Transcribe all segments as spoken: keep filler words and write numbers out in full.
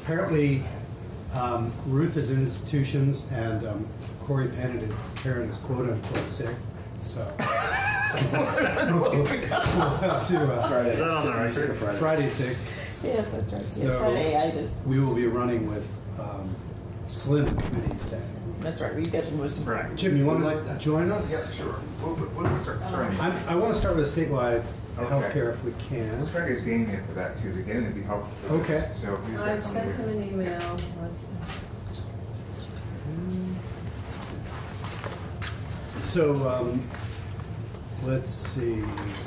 apparently um, Ruth is in institutions and um, Corey Parent is, Parent is quote unquote sick. So we'll have to. Uh, Friday. Is that on the record? Friday. Friday sick. Yes, that's right. So yes, Friday-itis. We will be running with um, Slim committee today. That's right. We got to move some. Right. Jim, you want like to that. join us? Yeah, sure. What, what, what start, sorry. I'm, I want to start with statewide Okay. healthcare if we can. Let's try to get Damien for that too. Again, it'd be helpful. For Okay. This. So please I've sent him an email. So um, let's see.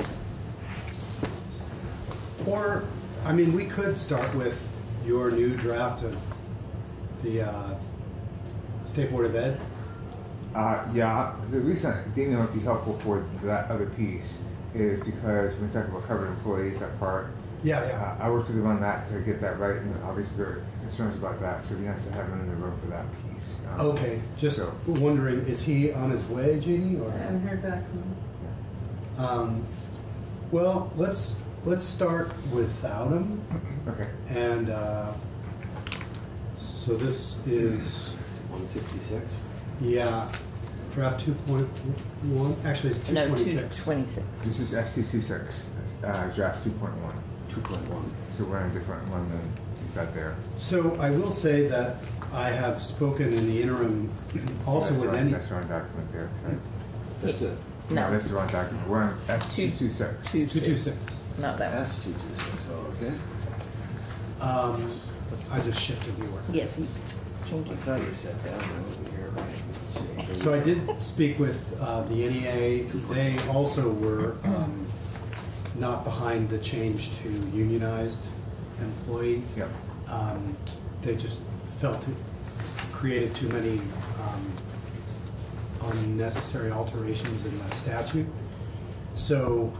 Or, I mean, we could start with your new draft of the uh, State Board of Ed. Uh, yeah, the reason Damien would be helpful for that other piece is because when we talk about covered employees, that part. Yeah, yeah. Uh, I worked with him on that to get that right, and obviously there are concerns about that, so it'd be nice to have him in the room for that piece. Um, Okay, just so. wondering, is he on his way, Jeannie? Or? I haven't heard back from him. Um, well, let's let's start without him. Okay. And uh, so this is one sixty-six? yeah, draft two point one. Actually, it's two No, two twenty-six. twenty-six. This is S two twenty-six, uh, draft two point one. two point one. So we're on a different one than you've got there. So I will say that I have spoken in the interim also that's with the wrong, any. That's the wrong document there. Right? That's it. No. That's the wrong document. We're on S two twenty-six. Two two two six. six. Not that one. S two twenty-six, oh, okay. Um, I just shifted the order. Yes, he changed I it. thought you said that one over here, right? Let's see. So I did speak with uh, the N E A. They also were um, not behind the change to unionized employee. Yep. Um, they just felt it created too many um, unnecessary alterations in the statute. So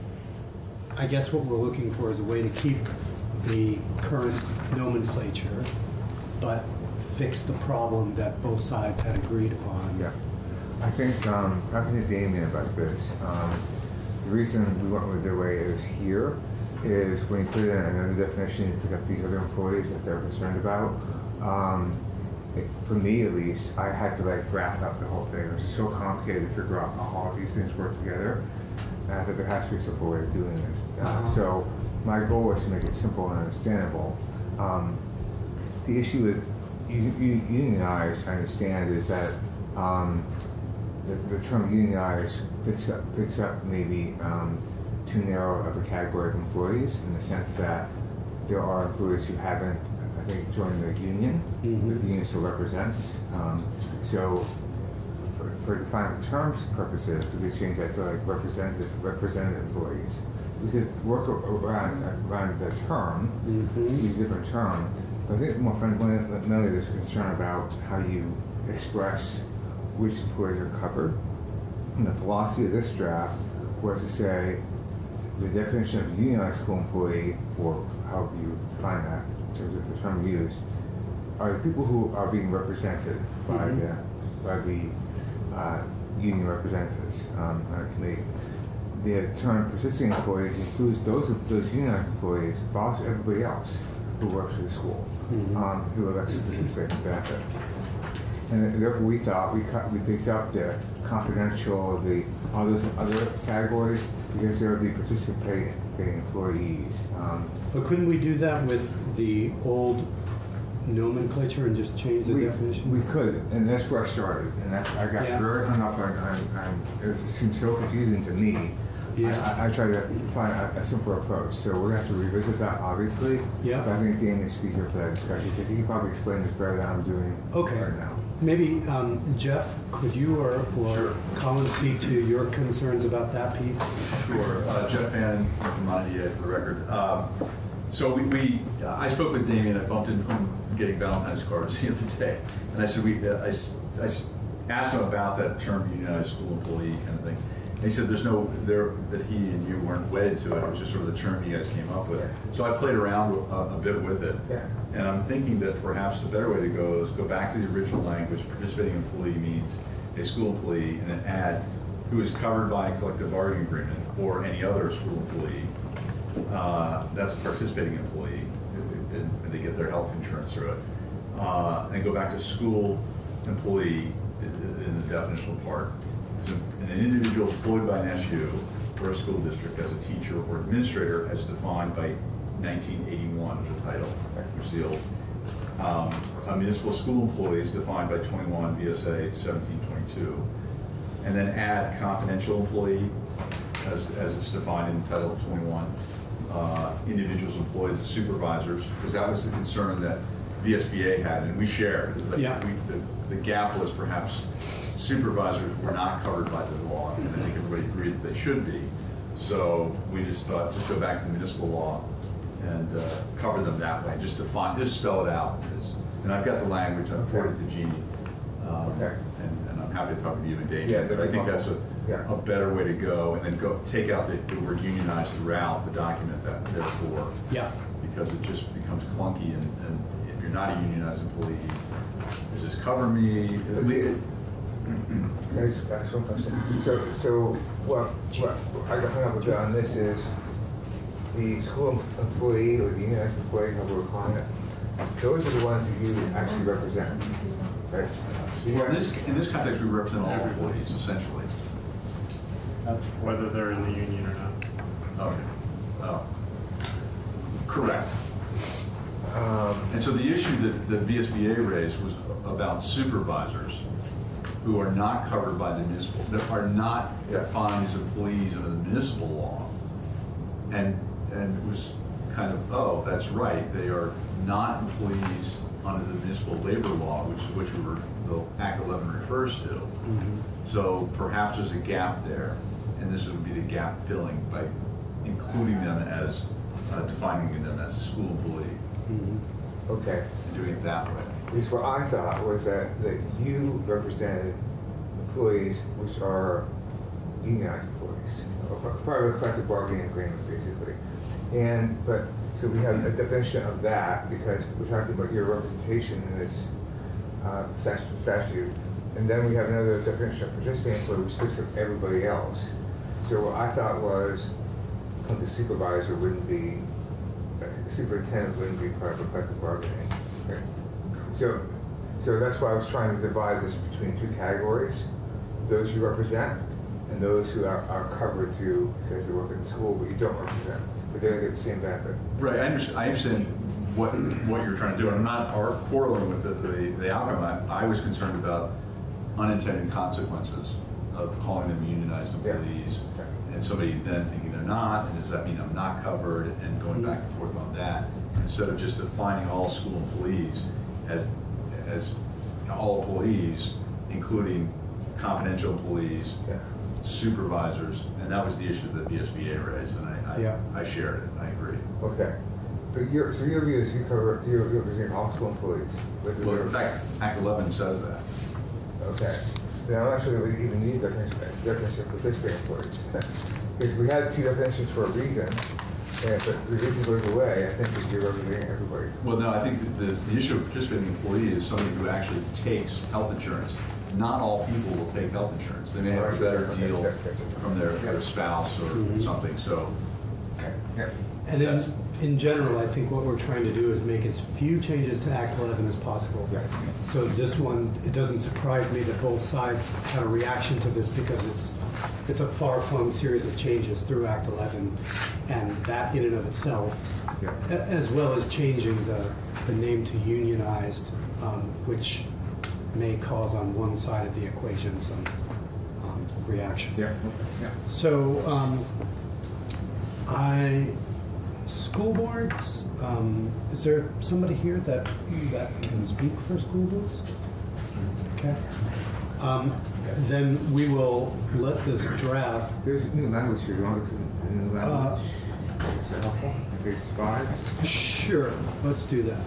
I guess what we're looking for is a way to keep the current nomenclature, but fix the problem that both sides had agreed upon. Yeah. I think, um, talking to Damien about this, um, the reason we went with the way it is here is when you put in another definition, you pick up these other employees that they're concerned about. Um, it, for me, at least, I had to like graph out the whole thing. It was just so complicated to figure out how all these things work together. And I think there has to be a simple way of doing this. Uh, Uh-huh. So my goal was to make it simple and understandable. Um, the issue with unionized, I understand, is that um, the, the term unionized picks up picks up maybe um, too narrow of a category of employees, in the sense that there are employees who haven't, I think, joined the union, Mm-hmm. that the union still represents. Um, so for, for defining terms purposes, we could change that to like representative representative employees. We could work around around the term, Mm-hmm. use a different term. But I think more fundamentally, there's a concern about how you express which employees are covered. And the philosophy of this draft was to say the definition of a unionized school employee, or however you define that in terms of the term used, are the people who are being represented by Mm-hmm. the by the uh, union representatives um, on a committee. The term persisting employees includes those those unionized employees, but also everybody else who works for the school, Mhm. um, who elects to participate in the benefit. And therefore, we thought we cut, we picked up the confidential, the all those other categories, because there would be participating employees. Um, But couldn't we do that with the old nomenclature and just change the we, definition? we could, and that's where I started, and that's, I got Yeah. very hung up on, on, on, it seemed so confusing to me. Yeah. I, I, I tried to find a, a simpler approach, so we're gonna have to revisit that, obviously. Yeah. But I think Dan needs to be here for that discussion, because he can probably explain this better than I'm doing Okay. right now. Maybe, um, Jeff, could you or, or Sure. Colin speak to your concerns about that piece? Sure. Uh, Jeff Fann from ninety-eight for the record. Um, so we, we, I spoke with Damien. I bumped into him getting Valentine's cards the other day, and I said we, uh, I, I asked him about that term unionized school employee kind of thing. And he said there's no there that he and you weren't wed to it. It was just sort of the term you guys came up with. So I played around a, a bit with it, Yeah. and I'm thinking that perhaps the better way to go is go back to the original language. Participating employee means a school employee, and then add who is covered by a collective bargaining agreement or any other school employee. Uh, that's a participating employee. and, and they get their health insurance through it. Uh, and go back to school employee in, in the definitional part. So an individual employed by an S U or a school district as a teacher or administrator as defined by nineteen eighty-one, the title, which is the old. Um, a municipal school employee is defined by twenty-one V S A seventeen twenty-two. And then add confidential employee as, as it's defined in Title twenty-one. Uh, individuals employed as supervisors, because that was the concern that V S B A had, and we shared. Is that Yeah. we, the, the gap was perhaps supervisors were not covered by the law, and I think everybody agreed that they should be. So we just thought, just go back to the municipal law and uh, cover them that way, just define, just spell it out. Just, and I've got the language, I've forwarded to Jeannie. Um, Okay. and, and I'm happy to talk with you and Dave, Yeah, but I think that's a, yeah. a better way to go, and then go take out the, the word unionized throughout the document that therefore, Yeah. because it just becomes clunky, and, and if you're not a unionized employee, does this cover me? Can I just ask one question? So, so what, what I got hung up with on this is the school employee or the unionized employee, however we're calling it, those are the ones that you actually represent, right? So you Well, in have- this, in this context, we represent all employees, essentially. Whether they're in the union or not. Okay. Oh. Correct. Um, And so the issue that the V S B A raised was about supervisors who are not covered by the municipal, that are not Yeah. defined as employees under the municipal law. And, and it was kind of, oh, that's right, they are not employees under the municipal labor law, which is what you were, the Act eleven refers to. Mhm. So perhaps there's a gap there, and this would be the gap filling by including them as, uh, defining them as a school employee, Mhm. okay. and doing it that way. Because what I thought was that, that you represented employees which are unionized employees, or part of a collective bargaining agreement, basically. And, but, so we have a definition of that, because we're talking about your representation in this uh, stat- statute. And then we have another definition of participating employee, which picks up everybody else. So what I thought was, uh, the supervisor wouldn't be, uh, superintendent wouldn't be part of a collective bargaining. Okay. So, so that's why I was trying to divide this between two categories: those you represent and those who are, are covered through because they work in the school, but you don't represent, but they're gonna get the same benefit. Right, I understand, I understand what, what you're trying to do, and I'm not or quarreling with the, the, the outcome. I, I was concerned about unintended consequences of calling them unionized employees, Yeah. and somebody then thinking they're not, and does that mean I'm not covered, and going back and forth on that, instead of just defining all school employees as, as all employees, including confidential employees, Yeah. supervisors, and that was the issue that V S B A raised, and I, Yeah. I, I shared it, I agree. Okay. But your, so your view is you cover, you represent all school employees? whether Well, they're- in fact, Act eleven says that. Okay. Then I'm not sure that we even need definition, definition of participating employees. Because we had two definitions for a reason, and but the reason goes away, I think, is you're representing everybody. Well, no, I think that the, the issue of participating employee is somebody who actually takes health insurance. Not all people will take health insurance. They may have a better Okay, deal okay, okay. from their, their spouse or Mhm. something, so. Okay. Yeah. And in, Yes. in general, I think what we're trying to do is make as few changes to Act eleven as possible. Yeah. So this one, it doesn't surprise me that both sides had a reaction to this because it's, it's a far-flung series of changes through Act eleven, and that in and of itself, Yeah. a- as well as changing the, the name to unionized, um, which may cause on one side of the equation some um, reaction. Yeah. Yeah. So, um, I, school boards, um, is there somebody here that, that can speak for school boards? Okay. Um, then we will let this draft, There's new language here. Do you want to listen to the new Uh, language? Is that helpful? Page five? sure, let's do that.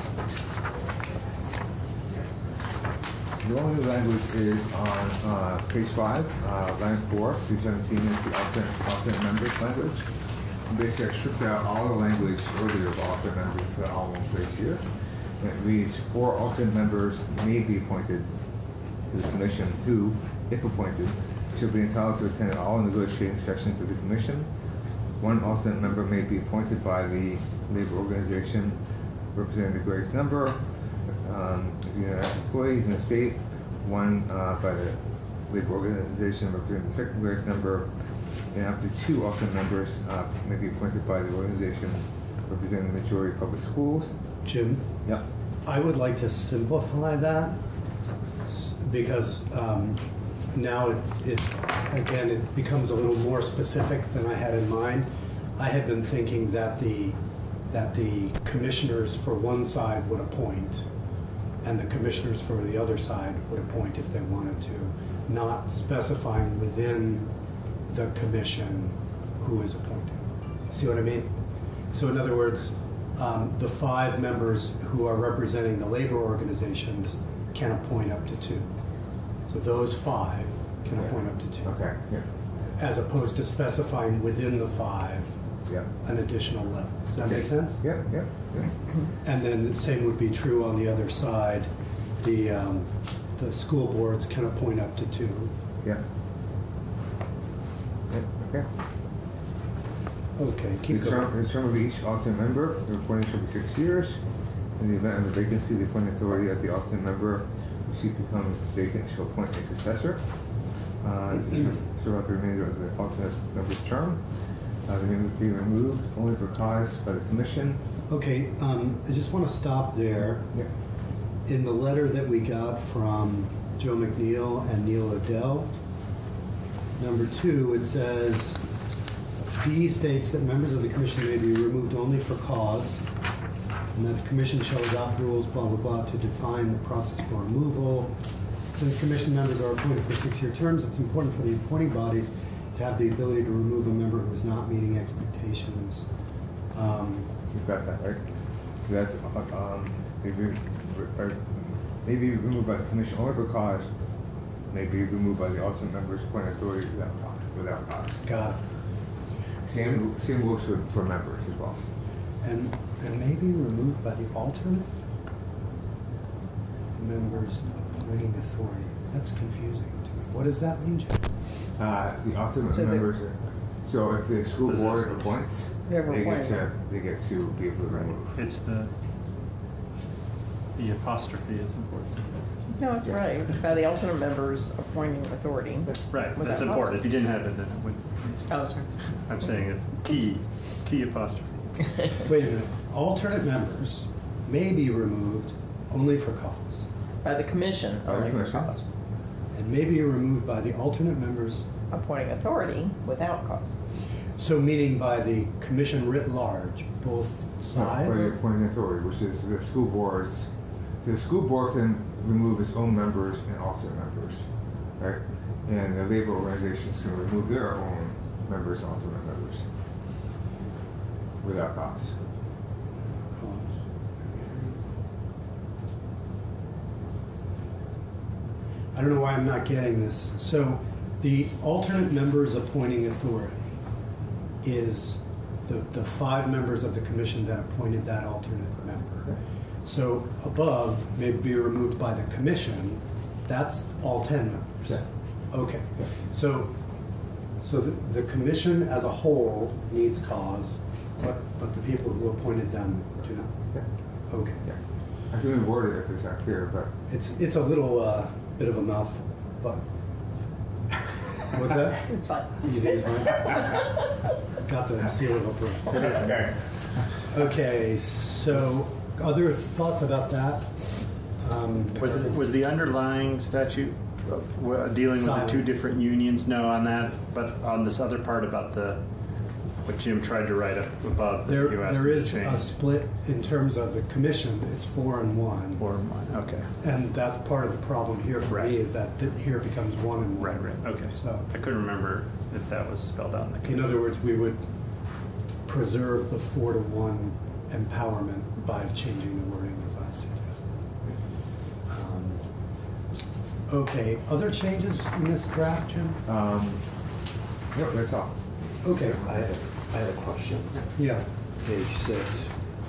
The only language is on uh, page five, uh, line four through seventeen is the alternate, alternate members language. And basically, I stripped out all the language earlier of alternate members, put it all in one place here. And it reads, four alternate members may be appointed to the commission who, if appointed, shall be entitled to attend all negotiating sessions of the commission. One alternate member may be appointed by the labor organization representing the greatest number um, of United employees in the state, one uh, by the labor organization representing the second greatest number, and up to two alternate members uh, may be appointed by the organization representing the majority of public schools. Jim, Yep. I would like to simplify that s- because um, now it, it, again, it becomes a little more specific than I had in mind. I had been thinking that the, that the commissioners for one side would appoint and the commissioners for the other side would appoint if they wanted to, not specifying within the commission who is appointing. See what I mean? So in other words, um, the five members who are representing the labor organizations can appoint up to two. So those five can Okay. appoint up to two. Okay. Yeah. As opposed to specifying within the five Yeah. an additional level. Does that make sense? Yeah. Yeah. Yeah. And then the same would be true on the other side. The, um, the school boards can appoint up to two. Yeah. Yeah. Okay. Okay, keep The term, going. the term of each alternate member, the appointment shall be six years. In the event of a vacancy, the appointing authority of the alternate member whose seat becomes vacant shall appoint a successor. Uh, to serve out the remainder of the alternate member's term. Uh, the name will be removed only for cause by the commission. Okay, um, I just want to stop there. Yeah. In the letter that we got from Joe McNeil and Neil Odell, number two, it says, D states that members of the commission may be removed only for cause, and that the commission shall adopt rules, blah, blah, blah, to define the process for removal. Since commission members are appointed for six-year terms, it's important for the appointing bodies to have the ability to remove a member who is not meeting expectations. Um, You've got that, right? So that's, uh, um, maybe, or maybe removed by the commission only for cause, may be removed by the alternate members appointed authority without cause, without cause. Got it. Same, same rules for, for members as well. And, and maybe removed by the alternate members appointing authority. That's confusing to me. What does that mean, Jim? Uh, the alternate So the- members, so if the school board Possessive. appoints, Whoever they get to, appointed. they get to be able to remove. It's the, the apostrophe is important. No, it's Yeah. right. By the alternate members appointing authority. Right, Without that's cause. important. If you didn't have it, then it would, Oh, sorry. I'm saying it's key, key apostrophe. Wait a minute. Alternate members may be removed only for cause, By the commission By the only for commission. cause. and may be removed by the alternate members. Appointing authority without cause. So meaning by the commission writ large, both No, by the sides? appointing authority, which is the school boards. So the school board can remove its own members and alternate members, right? And the labor organizations can remove their own members and alternate members without cause. I don't know why I'm not getting this. So the alternate members appointing authority is the, the five members of the commission that appointed that alternate member. So above may be removed by the commission. That's all ten members. Yeah. Okay. Yeah. So, so the, the commission as a whole needs cause, but, but the people who appointed them do not. Yeah. Okay. Yeah. I can reword it if it's not clear, but It's, it's a little, uh, bit of a mouthful, but. What's that? It's fine. You think it's fine? Got the seal of approval. okay. Okay, so other thoughts about that? Um, Was it, was the underlying statute uh, w- dealing with the Silent. two different unions? No, on that, but on this other part about the, what Jim tried to write up above. that There, you asked there me to is a change. split in terms of the commission, it's four and one. Or mine, okay. And that's part of the problem here for Right. me, is that th- here it becomes one and one. Right, right, okay. So, I couldn't remember if that was spelled out in the. in other words, we would preserve the four to one empowerment by changing the wording as I suggested. Um, Okay, other changes in this draft, Jim? Um, no, that's all. Okay, I have, a- I have a question. yeah, Page six.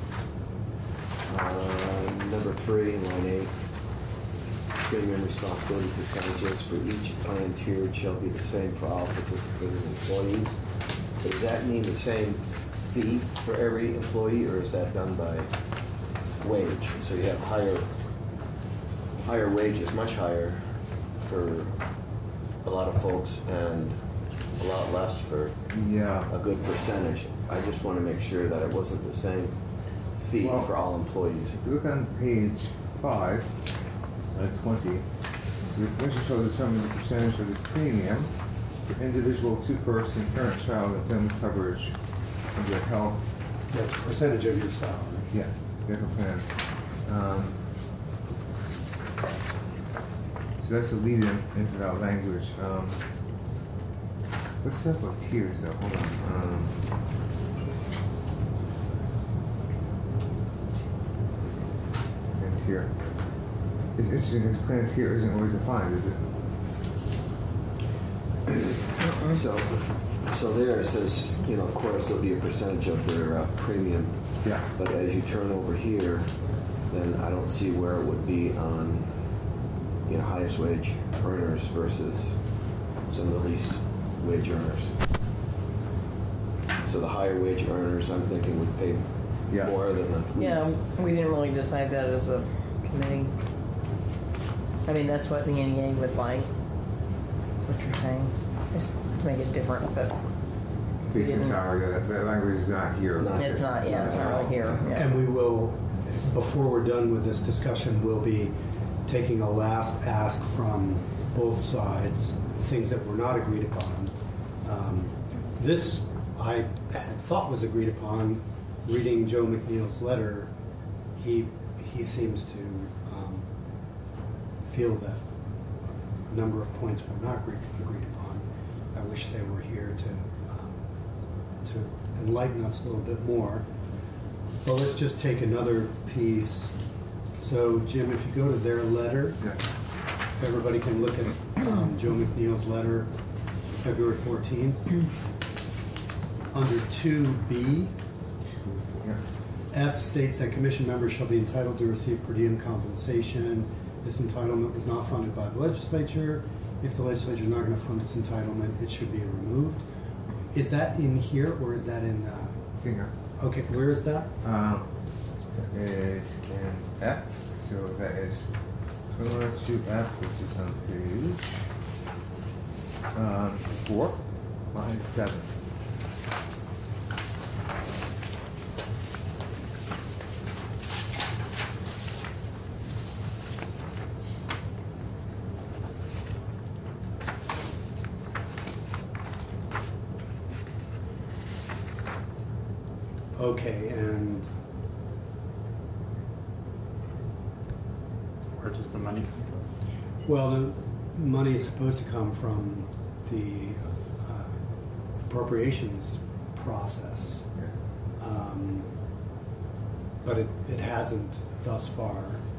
Uh, number three, line eight. Premium and responsibility percentages for each plan tiered shall be the same for all participating employees. Does that mean the same fee for every employee, or is that done by wage. So you have higher, higher wages, much higher for a lot of folks and a lot less for Yeah. a good percentage. I just want to make sure that it wasn't the same fee Well- for all employees. If you look on page five, uh, twenty, the commission shall determine the percentage of the premium for individual, two-person, parent, child, and family coverage under health. That's a percentage of your salary. Yeah, medical plan. Um, so that's a lead in into that language. Um, what's that about tiers though? Hold on. Um, and tier. It's interesting because plan tier isn't always defined, is it? So, so there it says, you know, of course, there'll be a percentage of their uh, premium. Yeah. But as you turn over here, then I don't see where it would be on, you know, highest wage earners versus some of the least wage earners. So the higher wage earners, I'm thinking, would pay Yeah. more than the least. Yeah, we didn't really decide that as a committee. I mean, that's what the N E A would like, what you're saying, just to make it different, but Basic didn't- salary, that, that language is not here. No. it's not, yeah, it's not really here. yeah. And we will, before we're done with this discussion, we'll be taking a last ask from both sides, things that were not agreed upon. Um, This, I had thought was agreed upon, reading Joe McNeil's letter. He, he seems to um, feel that a number of points were not agreed agreed upon. I wish they were here to, um, to enlighten us a little bit more. Well, let's just take another piece. So, Jim, if you go to their letter, Yeah. if everybody can look at um, Joe McNeil's letter, February fourteenth. Under two B, Yeah. F states that commission members shall be entitled to receive per diem compensation. This entitlement was not funded by the legislature. If the legislature is not going to fund this entitlement, it should be removed. Is that in here or is that in, uh, Singer. okay, where is that? Um, that is in F, so that is similar to F, which is on page um, four, line seven. Okay, and Where does the money come from? well, the money is supposed to come from the uh, appropriations process. Yeah. Um, but it, it hasn't thus far.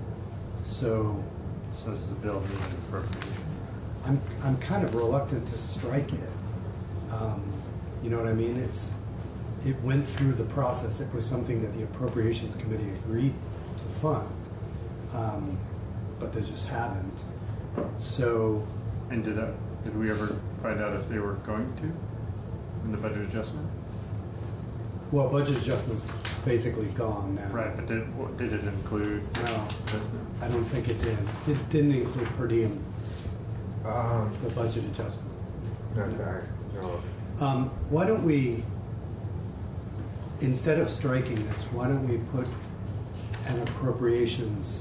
So So does the bill need an appropriation? I'm, I'm kind of reluctant to strike it. Um, you know what I mean? It's, it went through the process. It was something that the Appropriations Committee agreed to fund, um, but they just haven't. So, And did that, did we ever find out if they were going to in the budget adjustment? well, budget adjustment's basically gone now. Right, but did, what- did it include No, adjustment? I don't think it did. It didn't include per diem, Um, the budget adjustment. no, that, no. Um, why don't we, instead of striking this, why don't we put an appropriations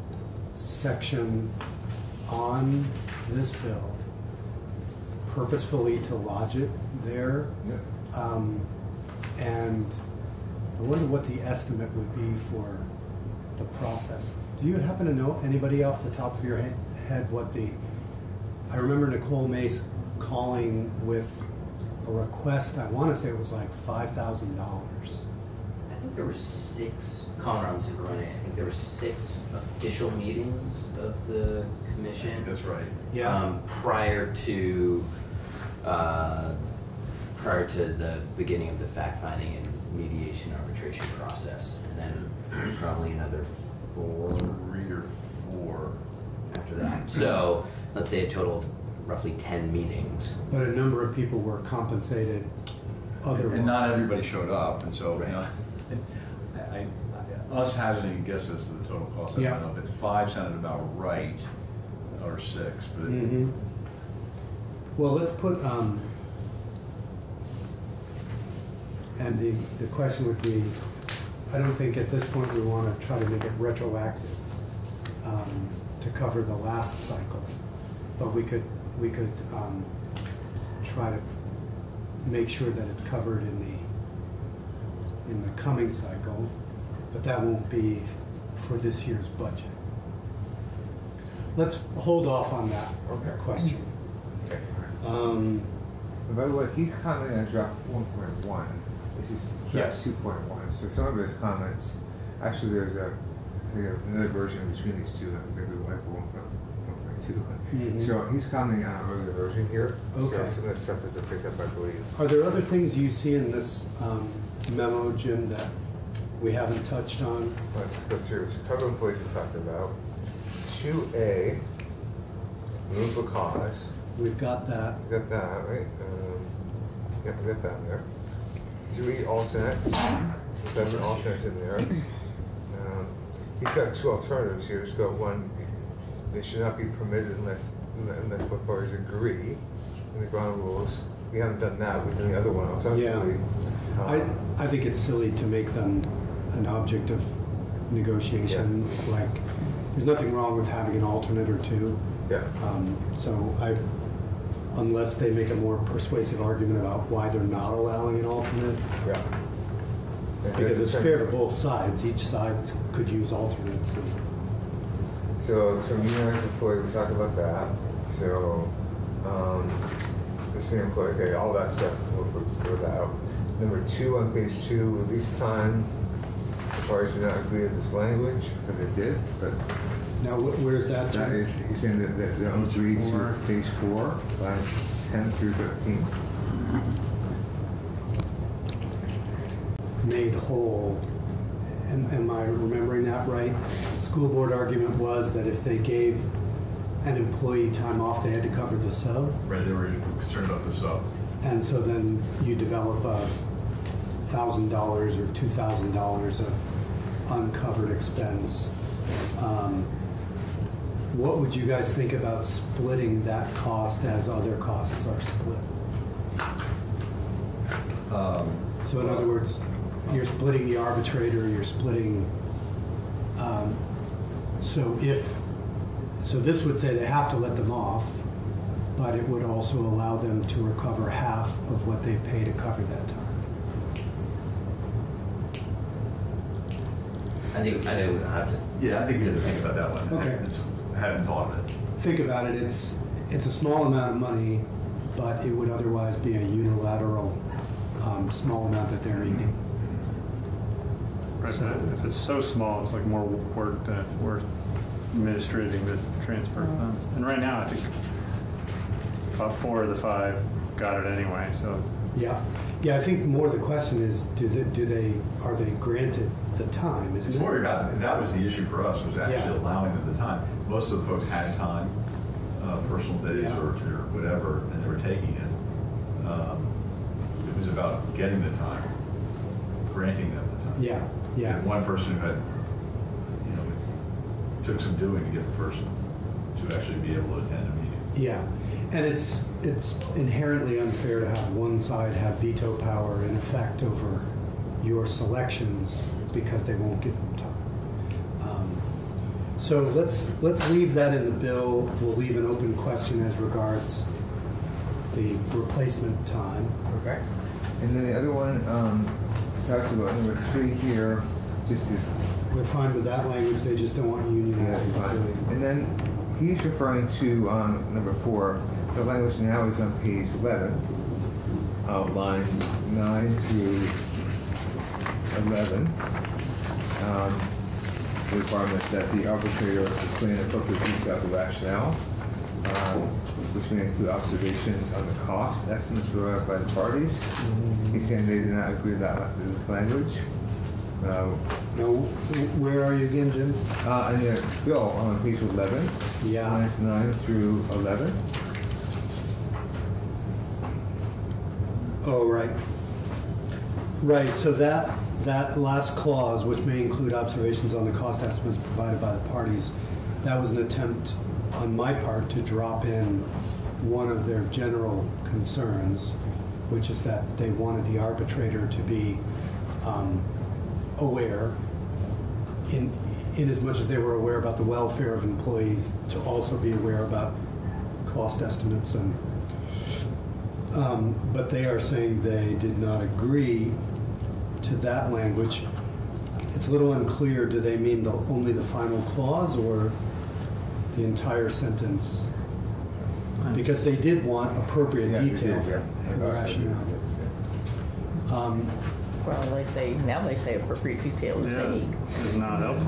section on this bill purposefully to lodge it there? Yeah. Um, and I wonder what the estimate would be for the process. Do you happen to know, anybody off the top of your he- head, what the, I remember Nicole Mace calling with a request, I want to say it was like five thousand dollars. I think there were six, Colin Robinson running, I think there were six official meetings of the commission. That's right. Yeah. Um, prior to, uh, prior to the beginning of the fact-finding and mediation arbitration process. And then probably another four Three or four. after that. So, let's say a total of roughly ten meetings. But a number of people were compensated otherwise. And not everybody showed up, and so, you know, I, I, us hazarding a guess as to the total cost. I Yeah. don't know if it's five sounded about right, or six, but. it- Mhm. Well, let's put, um, and the, the question would be, I don't think at this point we want to try to make it retroactive um, to cover the last cycle, but we could, we could um, try to make sure that it's covered in the, in the coming cycle, but that won't be for this year's budget. Let's hold off on that Okay. question. Okay. Um, And by the way, he's commenting on draft one point one. This is draft Yes. two point one. So some of his comments, actually there's a, I think another version between these two, maybe like one point two. Mhm. So he's commenting on another version here. Okay. So some of the stuff that they picked up, I believe. Are there other things you see in this um, memo, Jim, that we haven't touched on? Let's just go through. So cover employees we talked about. two A, move for cause. We've got that. We got that, right? Um, Yep, we got that there. Three alternates, seven alternates in there. Um, He's got two alternatives here. He's got one, they should not be permitted unless, unless both parties agree in the ground rules. We haven't done that, we've done the other one alternatively. I, Um, I think it's silly to make them an object of negotiation. Like, there's nothing wrong with having an alternate or two. Yeah, Um, So I, unless they make a more persuasive argument about why they're not allowing an alternate, yeah. And because that's it's the fair to same- both sides. Each side could use alternates. and- So, so unionized employee, we talked about that. So, um, this being employee, okay, all that stuff, we'll put that out. Number two on page two, release time. The parties did not agree with this language, but they did, but Now, wh- where's that, that Jim? is, he's saying that, that they don't agree to page four, lines ten through thirteen. Made whole. Am, am I remembering that right? School board argument was that if they gave an employee time off, they had to cover the sub. Right, they were concerned about the sub. And so then you develop a thousand dollars or two thousand dollars of uncovered expense. Um, what would you guys think about splitting that cost as other costs are split? Um, So in other words, you're splitting the arbitrator, you're splitting, um, so if, so this would say they have to let them off, but it would also allow them to recover half of what they pay to cover that time. I think, I think we have to, Yeah, I think we had to think about that one. Okay. It's- Hadn't thought of it. Think about it, it's, it's a small amount of money, but it would otherwise be a unilateral, um, small amount that they're eating. Right, but if it's so small, it's like more work than it's worth administrating this transfer of funds. And right now, I think f- four of the five got it anyway, so. Yeah, yeah, I think more the question is, do they, do they, are they granted the time? It's Isn't more it? about, that was the issue for us, was actually Yeah. allowing them the time. Most of the folks had time, uh, personal days Yeah. or, or whatever, and they were taking it. Um, It was about getting the time, granting them the time. Yeah, yeah. And one person who had, you know, it took some doing to get the person to actually be able to attend a meeting. Yeah, and it's, it's inherently unfair to have one side have veto power in effect over your selections because they won't give them time. Um, So let's, let's leave that in the bill. We'll leave an open question as regards the replacement time. Okay. And then the other one, um, talks about number three here, just to, We're fine with that language, they just don't want yeah, unionized fine. employees. And then he's referring to, um, number four, the language now is on page eleven, uh, lines nine through eleven. Um, the requirement that the arbitrator explain appropriate detail of the rationale, um, which may include observations on the cost estimates provided by the parties. He's saying they did not agree with that with this language. Uh, No, where are you again, Jim? uh, and the bill on page eleven, Yeah. lines nine through eleven. Oh, right. Right, so that, that last clause, which may include observations on the cost estimates provided by the parties, that was an attempt on my part to drop in one of their general concerns, which is that they wanted the arbitrator to be um, aware, in, in as much as they were aware about the welfare of employees, to also be aware about cost estimates. And um, but they are saying they did not agree to that language. It's a little unclear. Do they mean the, only the final clause or the entire sentence? Because they did want appropriate Yeah, they detail did, yeah. and rationale. Um, Well, they say, now they say appropriate detail is Yeah, vague. it's not helpful.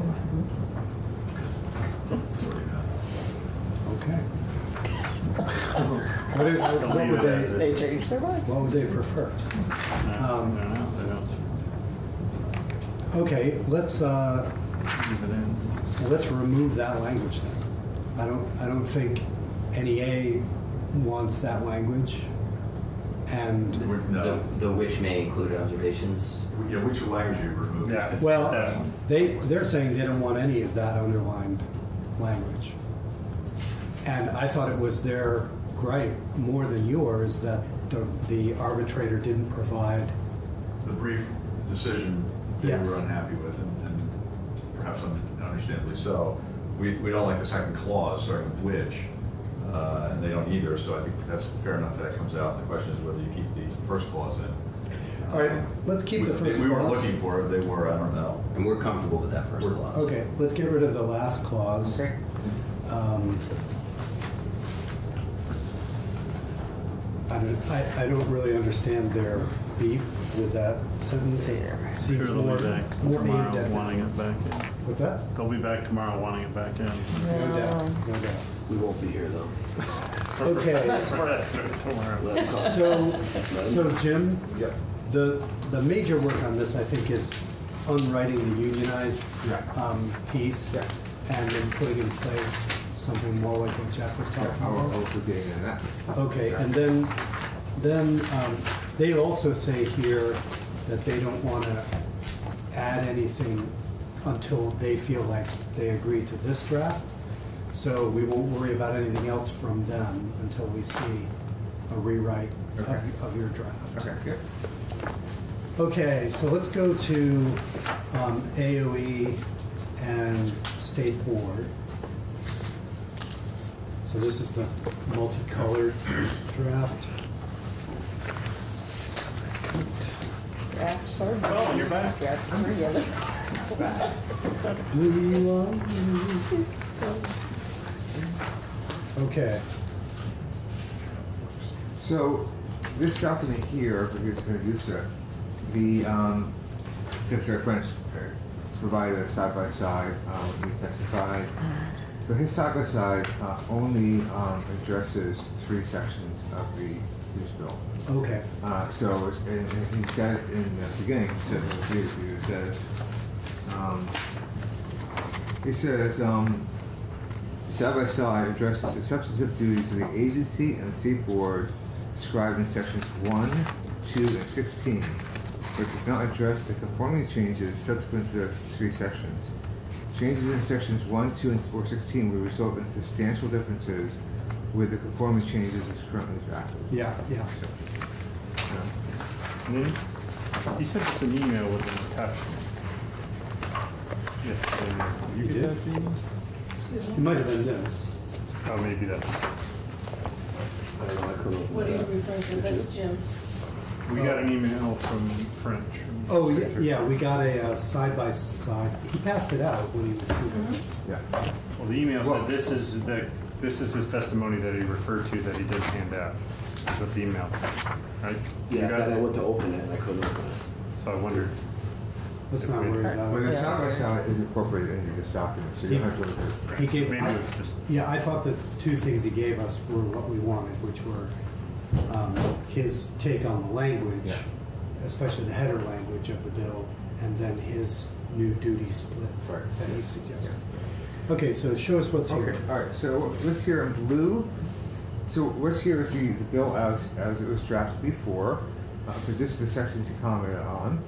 okay. What, do- what Leave would it as they? They changed their mind. What would they prefer? No, Um, I don't know, they don't Okay, let's uh, leave it in. let's remove that language then. I don't I don't think N E A wants that language, and No, The, the which may include observations. yeah, which language you remove? Yeah, it's well, that one. they they're saying they don't want any of that underlined language, and I thought it was their gripe more than yours that the the arbitrator didn't provide. The brief decision they Yes. were unhappy with, and, and perhaps un- understandably so. We, we don't like the second clause starting with which, uh, and they don't either, so I think that's fair enough that comes out. The question is whether you keep the first clause in. All right, Um, let's keep we, the first We weren't clause. looking for it, they were, I don't know. And we're comfortable with that first We're- clause. Okay, let's get rid of the last clause. Okay. Um, I don't, I, I don't really understand their beef with that sentence. It I'm seems sure they'll more, be back more aimed tomorrow at. wanting it back in. What's that? They'll be back tomorrow wanting it back in. No doubt, no doubt. We won't be here though. Okay, Tomorrow. so, so Jim, Yep. the, the major work on this, I think, is unwriting the unionized Yeah. um, piece Yeah. and then putting in place something more like what Jeff was talking I'll, about. I'll put getting in that. Okay, and then, then um, they also say here that they don't want to add anything until they feel like they agree to this draft. So we won't worry about anything else from them until we see a rewrite Okay. of, of your draft. Okay, good. Okay, so let's go to um, A O E and State Board. So this is the multicolored draft. Draft, sorry. Oh, you're back. Draft three of it. Okay, So this document here, we're just going to use it. The um, since our friends provided a side by side, um, we testified. But his side by side uh, only um, addresses three sections of the use bill. okay. Uh, so it's, and, and he says in the beginning, he says in the review, he says, um, he says, um, side by side addresses the substantive duties of the agency and the state board described in sections one, two, and sixteen, but does not address the conforming changes subsequent to the three sections. Changes in sections one, two, and four sixteen will result in substantial differences with the conforming changes as currently drafted. Yeah, yeah. So, And then he sent us an email with an attachment. Yes, You you did? get that, Jamie? Excuse It me? might have been this. Oh, maybe that's, I don't know, I couldn't open What are you that. referring to? That's Jim's. we got an email from French. Oh, yeah, yeah, we got a uh, side by side. He passed it out when he was here. yeah. Well, the email Well- said this is the, this is his testimony that he referred to that he did hand out. That's what the email said, right? You Yeah, got then I it? went to open it and I couldn't open it. So I wondered, Let's not worry about Well, it. the Yeah. side by side is incorporated into this document, so you don't have to look at it. He gave, maybe I- it was just, yeah, I thought the two things he gave us were what we wanted, which were um, his take on the language, Yeah. especially the header language of the bill, and then his new duty split Right. that he suggested. Okay, so show us what's here. Okay, all right, so what's here in blue, so what's here is the, the bill as, as it was drafted before, uh, so just the sections you commented on.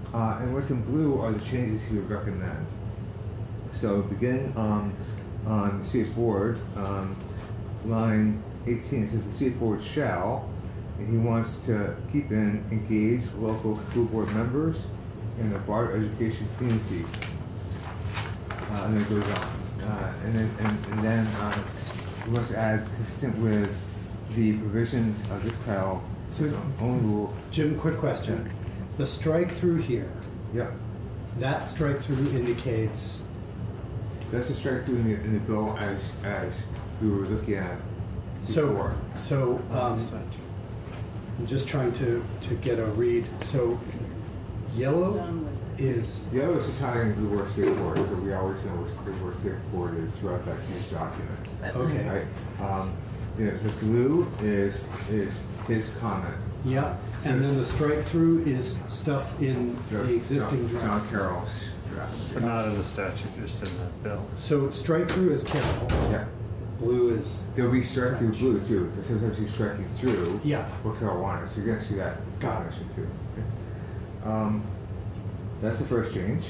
Uh, and what's in blue are the changes he would recommend. So beginning on, on the C F board, um, line eighteen, it says the C F board shall, and he wants to keep in engage local school board members and the broader education community. Uh, and then it goes on. Uh, and then, and, and then uh, he wants to add consistent with the provisions of this title, So- its own rule. Jim, quick question. The strike through here, Yep. that strike through indicates, That's a strike through in the, in the bill as, as we were looking at so, before. so, um, I'm just trying to, to get a read. So yellow Done with it. is, The other is to tie into the word state board, so we always know what the word state board is throughout that huge document. okay, Right? Um, you know, the blue is, is his comment. yeah. And then the strike through is stuff in the existing John- John draft. Carroll's draft. But not in the statute, just in the bill. So strike through is Carroll, Yeah. blue is, There'll be strike through blue too, because sometimes he's striking through yeah, what Carroll wanted, so you're gonna see that Got it. combination too. Okay. Um, that's the first change.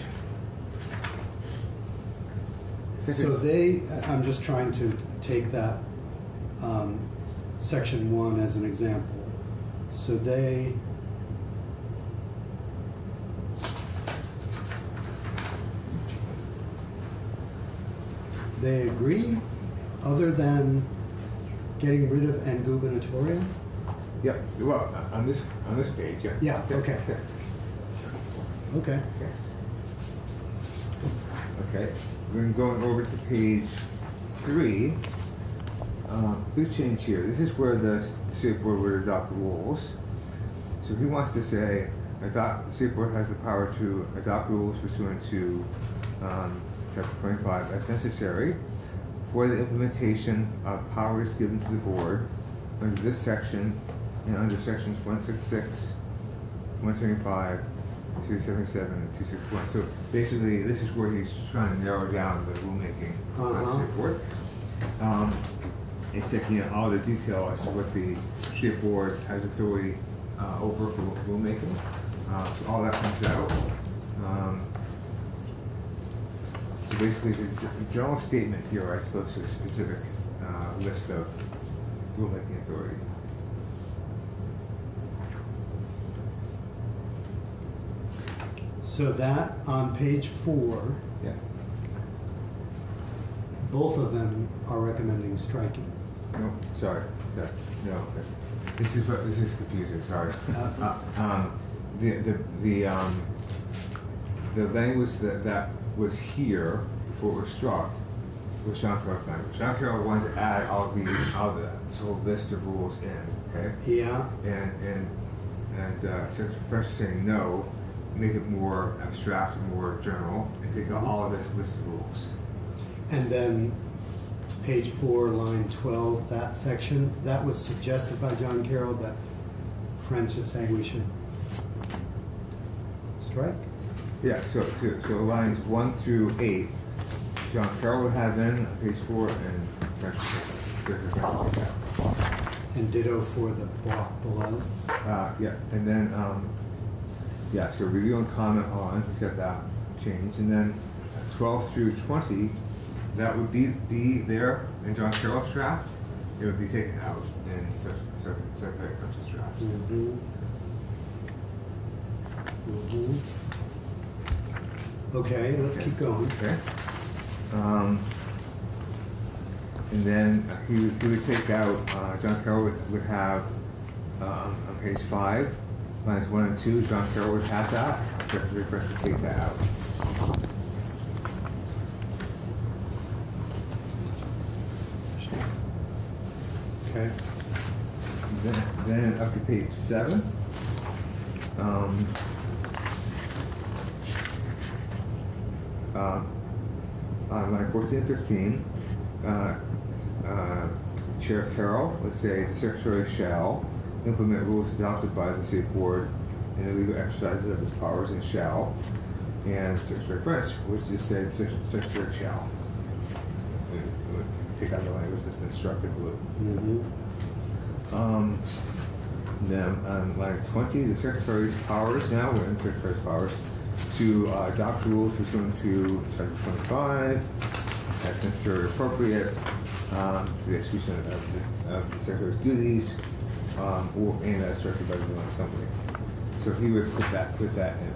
so Second- they, I'm just trying to take that, um, section one as an example. So they, they agree, other than getting rid of and gubernatorial? Yeah, well, on this, on this page, yeah. Yeah, okay. Okay. Okay, then going over to page three, um, big change here. This is where the state board would adopt rules. So he wants to say, adopt, the state board has the power to adopt rules pursuant to um, chapter twenty-five as necessary for the implementation of powers given to the board under this section and under sections one sixty-six, one seventy-five, three seventy-seven, and two sixty-one. So basically, this is where he's trying to narrow down the rulemaking on Uh-huh. the state board. Um, it's taking out all the detail as to what the state board has authority uh, over for rulemaking. Uh, so all that comes out. Um, so basically, the the general statement here, I suppose, is a specific uh, list of rulemaking authority. So that, on page four, Yeah. both of them are recommending striking. No, sorry. Sorry. No, this is what this is confusing. Sorry. Uh, Uh, um, the the the um, the language that that was here before it was struck was John Carroll's language. John Carroll wanted to add all the all the this whole list of rules in. Okay. Yeah, And and and uh, so French is saying no, make it more abstract and more general, and take out all of this list of rules. and then page four, line twelve, that section, that was suggested by John Carroll, but French is saying we should strike? Yeah, so, so, so lines one through eight, John Carroll would have in on page four, and French would have that. And ditto for the block below? Uh, yeah, and then, um, yeah, so review and comment on, he's got that change, and then twelve through twenty, that would be, be there in John Carroll's draft, it would be taken out in Secretary French's draft. Mm-hmm. Mm-hmm. Okay, let's keep going. Okay. Um, and then uh, he would, he would take out, uh, John Carroll would, would have, um, on page five, lines one and two, John Carroll would have that, Secretary French would take that out. Okay. Then, then up to page seven. Um, uh, on line fourteen and fifteen, uh, uh, Chair Carroll would say the Secretary shall implement rules adopted by the state board in the legal exercises of its powers and shall. And Secretary French would just say the Sec- Secretary shall. It would- it would take out the language that's been struck in blue. Mm-hmm. Um, then on line twenty, the Secretary's powers, now we're in Secretary's powers, to uh, adopt rules pursuant to Chapter twenty-five, as considered appropriate um, to the execution of the, of the Secretary's duties, um, or and as directed by the Vermont Assembly. So he would put that put that in.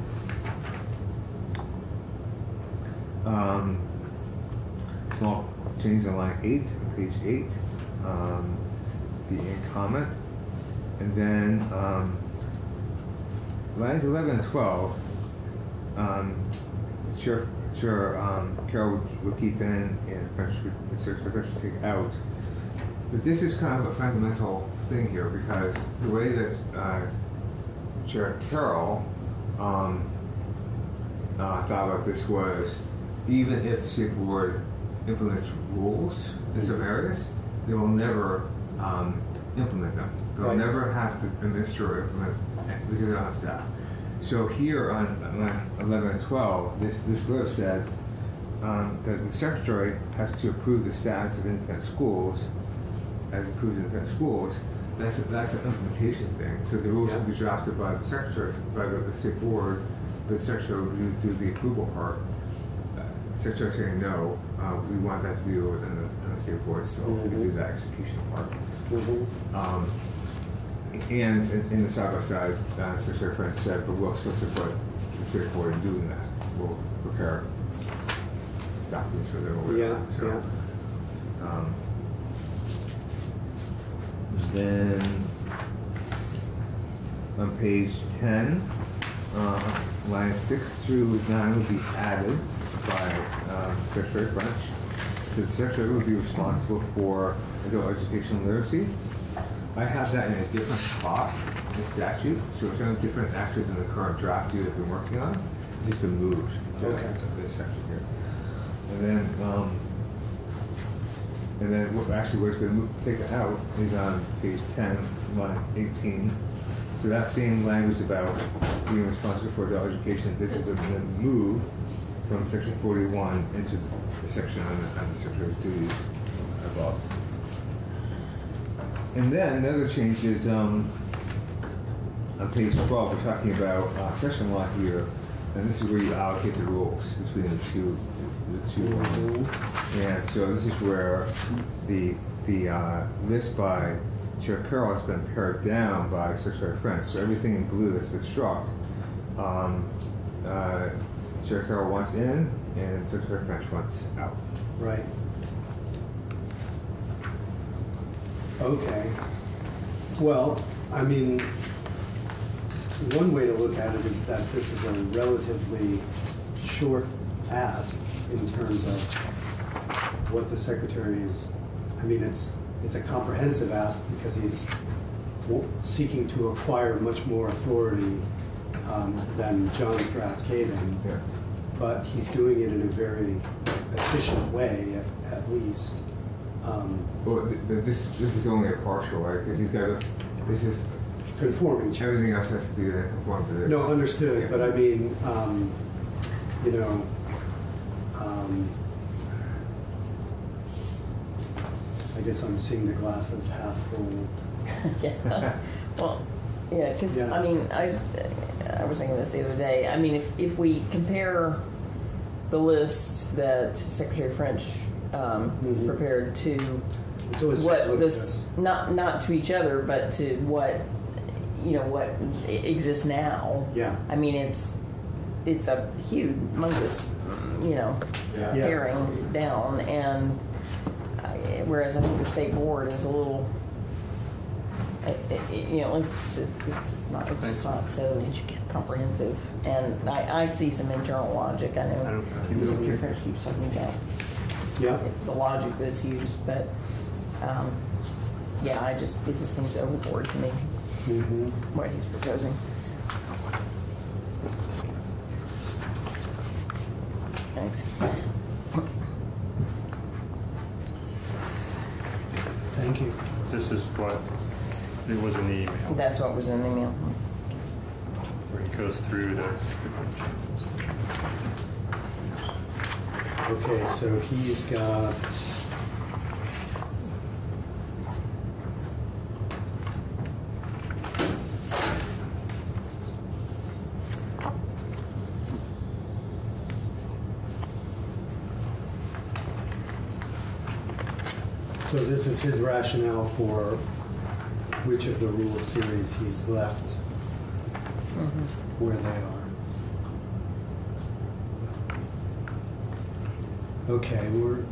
Um, small change on line eight, page eight, um, the in comment, and then um, lines eleven and twelve. Um, sure, sure. Um, Carol would, would keep in, and French would, French would take out. But this is kind of a fundamental thing here because the way that uh, Chair Carroll um, uh, thought about this was, even if the state board implements rules in some areas, they will never um, implement them. They'll Right. never have to administer or implement because they don't have staff. So here on, on eleven and twelve, this, this would have said um, that the secretary has to approve the status of independent schools as approved in independent schools. That's a, that's an implementation thing. So the rules Yeah. will be drafted by the secretary, by the, the state board, but the secretary will do, do the approval part. Uh, the secretary saying no, uh, we want that to be within the, in the state board, so we can do that execution part. Mm-hmm. Um, and in, in the side by side, uh, Secretary French said, but we'll still support the state board in doing that. We'll prepare documents for them or Yeah, whatever. So, yeah. um, then on page ten, uh, line six through nine would be added by um, Secretary French. So the secretary would be responsible for adult education and literacy. I have that in a different spot in statute, so it's on a different actually than the current draft you have been working on. It's just been moved to Okay. this section here. And then, um, and then what actually what's been moved, taken out is on page ten, line eighteen. So that same language about being responsible for adult education, this has been moved from section forty-one into the section on the, on the secretary's duties above. And then another change is um, on page twelve, we're talking about uh, section law here, and this is where you allocate the rules between the two, the two. Mm-hmm. And so this is where the the uh, list by Chair Carroll has been pared down by Secretary French. So everything in blue that's been struck, um, uh, Chair Carroll wants in, and Secretary French wants out. Right. Okay. Well, I mean, one way to look at it is that this is a relatively short ask in terms of what the secretary is. I mean, it's it's a comprehensive ask because he's w- seeking to acquire much more authority um, than John's draft gave him. Yeah. But he's doing it in a very efficient way, at, at least. Um, Well, th- th- this this is only a partial, right? Because he's got a, this is, conforming to. everything else has to be then conform to this. No, understood, Yeah. but I mean, um, you know, um, I guess I'm seeing the glass as half full. Yeah, well, yeah, because, Yeah. I mean, I, I was thinking this the other day. I mean, if, if we compare the list that Secretary French um, Mhm. prepared to Let's just what look this, at- not, not to each other, but to what, you know, what e- exists now. Yeah. I mean, it's, it's a huge, humongous, you know, Yeah. paring down, and I- whereas I think the state board is a little, it, it, you know, it's, it's not, it's just not so comprehensive. And I, I see some internal logic. I I know don't think Secretary French keeps talking about Yeah, the logic that's used, but um, yeah, I just it just seems overboard to me mm-hmm. what he's proposing. Thanks. Thank you. This is what, it was in the email, That's what was in the email. where he goes through those different changes. Okay, so he's got. So this is his rationale for which of the rule series he's left where they are. Okay, we're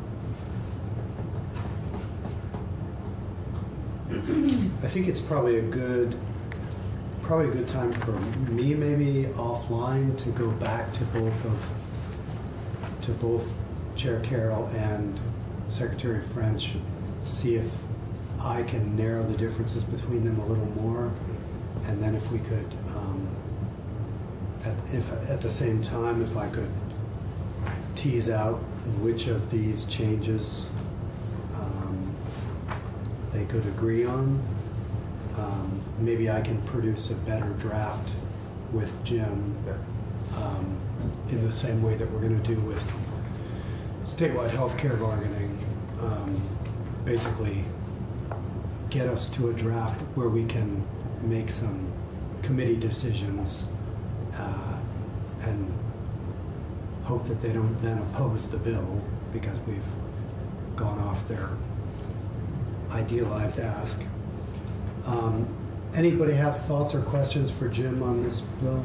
I think it's probably a good probably a good time for me maybe offline to go back to both of to both Chair Carroll and Secretary French, see if I can narrow the differences between them a little more, and then if we could, um, at, if at the same time, if I could tease out which of these changes um, they could agree on, um, maybe I can produce a better draft with Jim um, in the same way that we're going to do with statewide healthcare bargaining. Um, basically get us to a draft where we can make some committee decisions uh, and hope that they don't then oppose the bill because we've gone off their idealized ask. Um, anybody have thoughts or questions for Jim on this bill?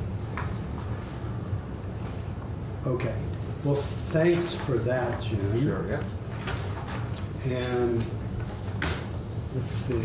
Okay. Well, thanks for that, Jim. Sure, yeah. And let's see.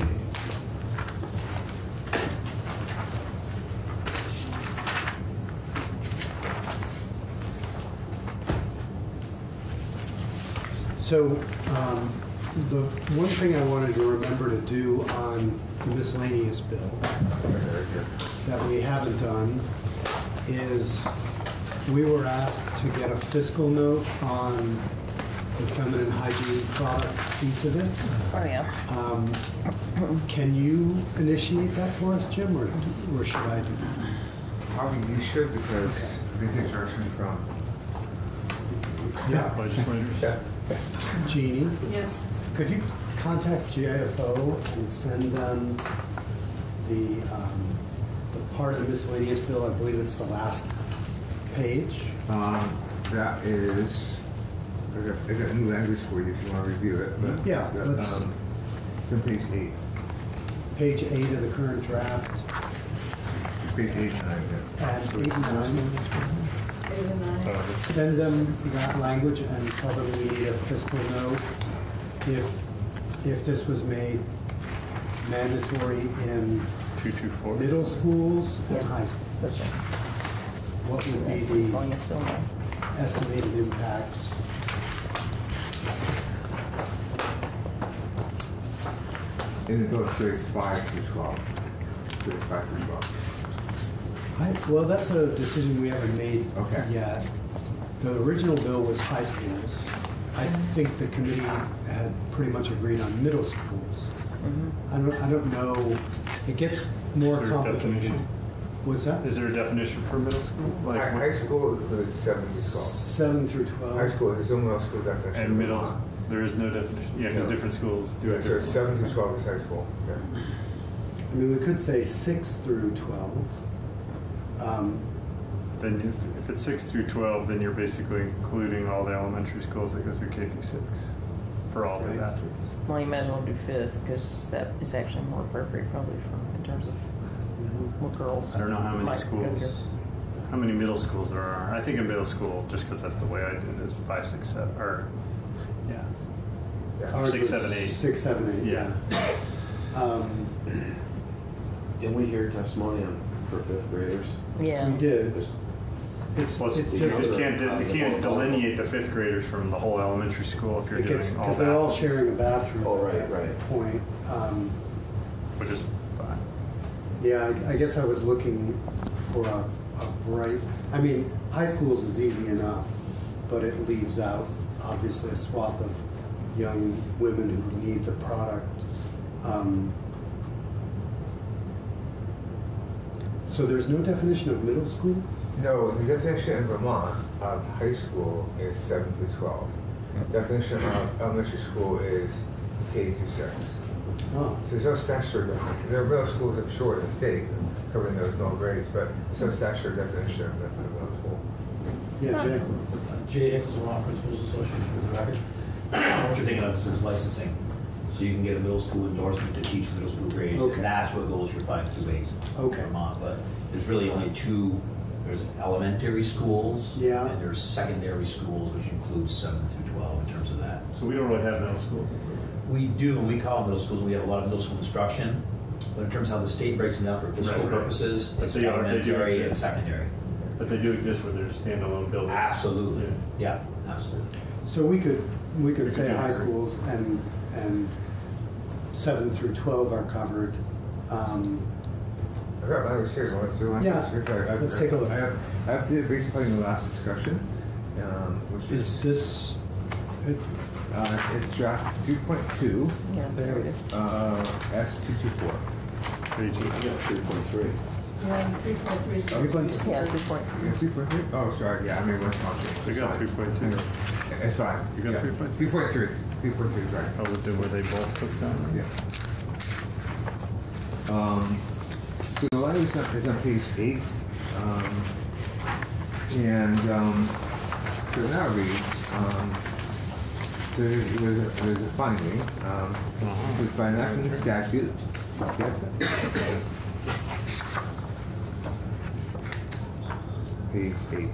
So um, the one thing I wanted to remember to do on the miscellaneous bill that we haven't done is we were asked to get a fiscal note on the feminine hygiene product piece of it. Oh, yeah. Um, can you initiate that for us, Jim, or, or should I do that? Probably you should, because I think the instruction from Yeah. Legislators. Jeannie, Yes. could you contact G I F O and send them the, um, the part of the miscellaneous bill? I believe it's the last page. Um, that is, I got, I got new language for you if you want to review it, but. Yeah, that, let's- um, It's on page eight, Page eight of the current draft. page eight, nine, yeah. And eight and nine. Eight and nine. Send them that language and tell them we need a fiscal note. If, if this was made mandatory in two two four. middle schools and high schools, Okay. what So would be that's the the miscellaneous bill now. estimated impact? In the bill, so it's five through twelve. So it's five through twelve. I, well, that's a decision we haven't made Okay. yet. The original bill was high schools. I think the committee had pretty much agreed on middle schools. I don't, I don't know, it gets more Is there a complicated. definition? What's that? Is there a definition for middle school? Like High, what- high school includes seven through twelve. Seven through High twelve. school, there's no middle school definition. And middle, there is no definition. Yeah, because No. different schools do Yeah, it. so differently. seven through twelve is high school, yeah. I mean, we could say six through twelve. Um, Then you, if it's six through twelve, then you're basically including all the elementary schools that go through K through six for all the Right. bathrooms. Well, you might as well do fifth, because that is actually more appropriate probably for, in terms of what girls. I don't know how many might go through. schools, how many middle schools there are. I think in middle school, just because that's the way I did it, is five, six, seven, or, yeah. Yeah. ours Six, was seven, eight. Six, seven, eight, yeah. Um, Didn't we hear testimony on, for fifth graders? Yeah. we did. There's- It's, Well, it's you just, just can't, de- you can't delineate the fifth graders from the whole elementary school if you're it doing gets, all because they're all bathrooms, sharing a bathroom. Oh, right, at that right. Point. Um, which is fine. Yeah, I, I guess I was looking for a, a bright, I mean, high schools is easy enough, but it leaves out obviously a swath of young women who need the product. Um, so there's no definition of middle school? No, the definition in Vermont of high school is seven through twelve. Definition of elementary school is K through six. Oh, So there's no statutory definition. There are middle schools, I'm sure, in the state covering those middle grades, but there's no statutory definition of middle school. yeah, Jay. Jay Nichols, Vermont Principals Association, for the record. what you're thinking of is licensing. So you can get a middle school endorsement to teach middle school grades, Okay. and that's what goes your five through eight Okay. in Vermont. But there's really only two. There's elementary schools, Yeah. and there's secondary schools, which includes seven through twelve in terms of that. So we don't really have middle schools. We do, and we call them middle schools. We have a lot of middle school instruction, but in terms of how the state breaks them down for fiscal Right, right. purposes, But it's they are- they do elementary and exist. secondary. But they do exist where they're just standalone buildings. Absolutely, Yeah. yeah, absolutely. So we could, we could We say could do high that. schools and, and seven through twelve are covered. Um, I got, I was here, let's do Yeah, because I, I, let's take a look. I have, I have the basically in the last discussion, um, which Is is, this, it- uh, it's draft two point two, Yeah, there it is. uh, S two two four. Page eight. Yeah, three point three. Yeah, three point three. Three point two. Yeah, three point You got three point three? Oh, sorry, yeah, I made one small change. We It's got fine. three point two. It's fine. You got Yeah. three point Three point three, three point three, right. Oh, were they, were they both put down? Yeah. Um, so the language is on- is on page eight, um, and, um, so now it reads, um, so there's, there's a, there's a finding, um, Uh-huh. it's by enacting the statute. Yes. Page eight.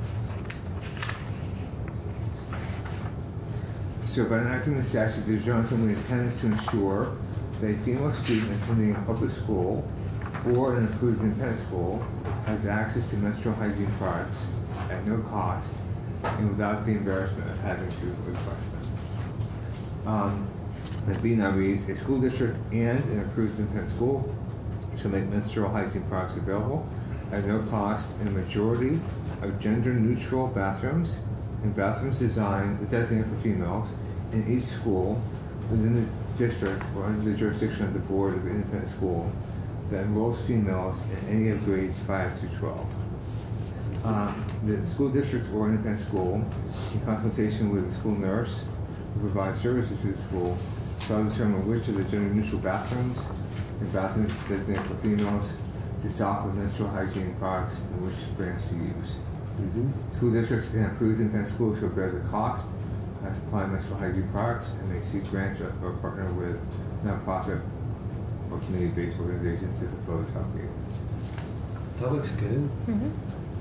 So by enacting the statute, the General Assembly intends to ensure that a female student attending a public school or an approved independent school has access to menstrual hygiene products at no cost and without the embarrassment of having to request them. Um, the B now reads, a school district and an approved independent school shall make menstrual hygiene products available at no cost in a majority of gender-neutral bathrooms and bathrooms designed, designated for females in each school within the district or under the jurisdiction of the board of the independent school that enrolls females in any of grades five through twelve. Um, the school district or independent school, in consultation with the school nurse who provides services to the school, shall determine which of the gender-neutral bathrooms and bathrooms designated for females to stock with menstrual hygiene products and which brands to use. School districts and approved independent schools shall bear the cost of supplying menstrual hygiene products and may seek grants or, or partner with nonprofit or community-based organizations to fulfill this obligation. that looks good. Mhm.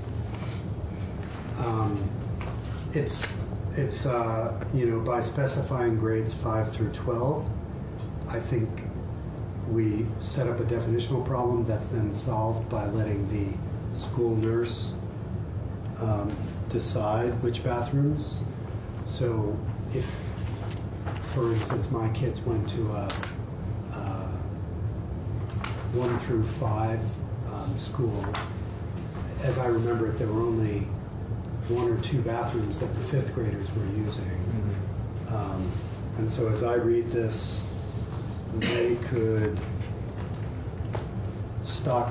Um, It's, it's, uh, you know, by specifying grades five through twelve, I think we set up a definitional problem that's then solved by letting the school nurse um, decide which bathrooms. So if, for instance, my kids went to a, uh, one through five um, school, as I remember it, there were only one or two bathrooms that the fifth graders were using. Um, and so as I read this, they could stock,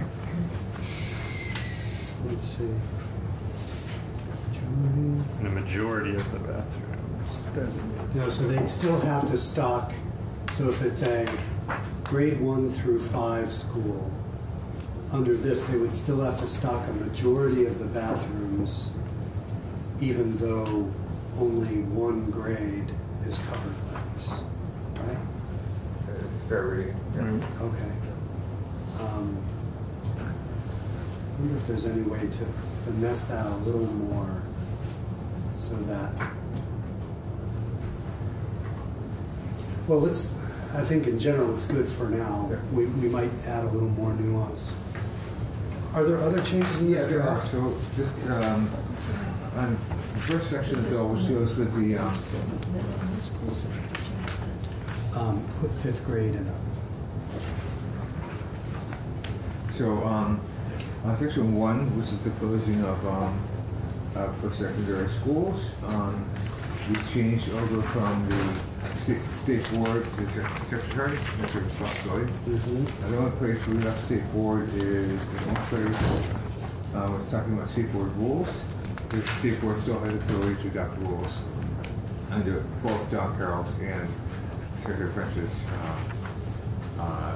let's see, majority. And a majority of the bathrooms designated. No, so they'd still have to stock, so if it's a grade one through five school, under this, they would still have to stock a majority of the bathrooms, even though only one grade is covered by this, right? It's fair reading. Yeah. Right. Okay. Um, I wonder if there's any way to finesse that a little more so that, well, let's, I think in general it's good for now. Yeah. We, we might add a little more nuance. Are there other changes in Yeah, this there are. draft? So just um, on the first section of the bill, which deals with the um, Um, put fifth grade in a, so um, on section one, which is the closing of um, uh, post-secondary schools, um, we changed over from the state, state board to the secretary. That's their responsibility. mhm. Now, the only place we left state board is in one place. Uh, it's talking about state board rules. The state board still has authority to adopt rules under both John Carroll's and Secretary French's uh, uh,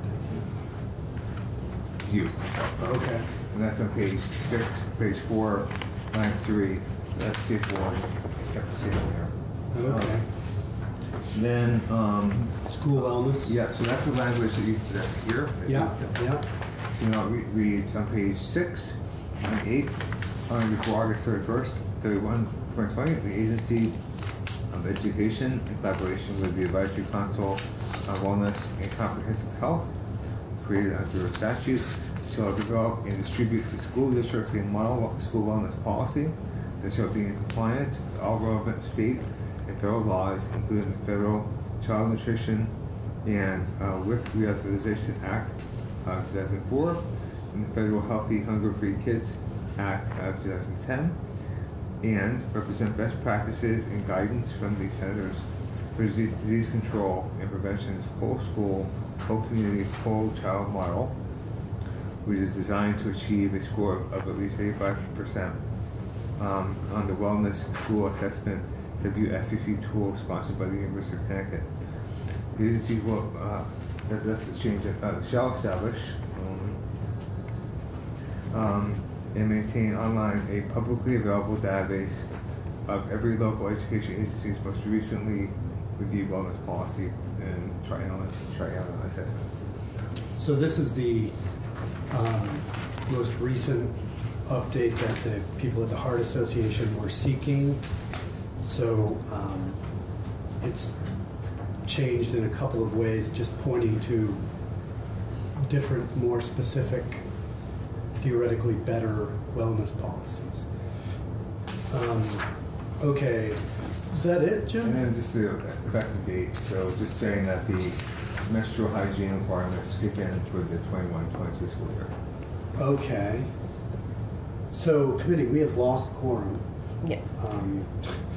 view. Okay. And that's on page six, page four, line three. That's state board. Kept the same there. Okay. Then, um, School wellness? yeah, so that's the language that you, that's here. Yeah, yeah. You know, it reads on page six and eight, on before August thirty-first, thirty-one, twenty twenty, the Agency of Education, in collaboration with the Advisory Council on Wellness and Comprehensive Health, created under a statute, shall develop and distribute to school districts a model school wellness policy that shall be in compliance with all relevant state and federal laws, including the Federal Child Nutrition and uh, W I C Reauthorization Act of two thousand four and the Federal Healthy Hunger-Free Kids Act of two thousand ten, and represent best practices and guidance from the Centers for Disease Control and Prevention's whole school, whole community, whole child model, which is designed to achieve a score of, of at least eighty-five percent um, on the Wellness School Assessment W S C C tool sponsored by the University of Connecticut. The agency will, uh, that, that's the change, uh, shall establish um, um, and maintain online a publicly available database of every local education agency's most recently reviewed wellness policy and triennial triennial assessment. So this is the um, most recent update that the people at the Heart Association were seeking. So um, it's changed in a couple of ways, just pointing to different, more specific, theoretically better wellness policies. Um, okay, is that it, Jim? And then just the effective date, so just saying that the menstrual hygiene requirements kick in for the twenty-one twenty-two school year. Okay. So, committee, we have lost quorum. Yeah. Um,